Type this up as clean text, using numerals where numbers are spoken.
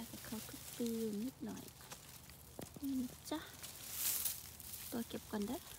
จะเข้าทุกปีนิดหน่อยนี่จ้ะตัวเก็บก่อนเด้อ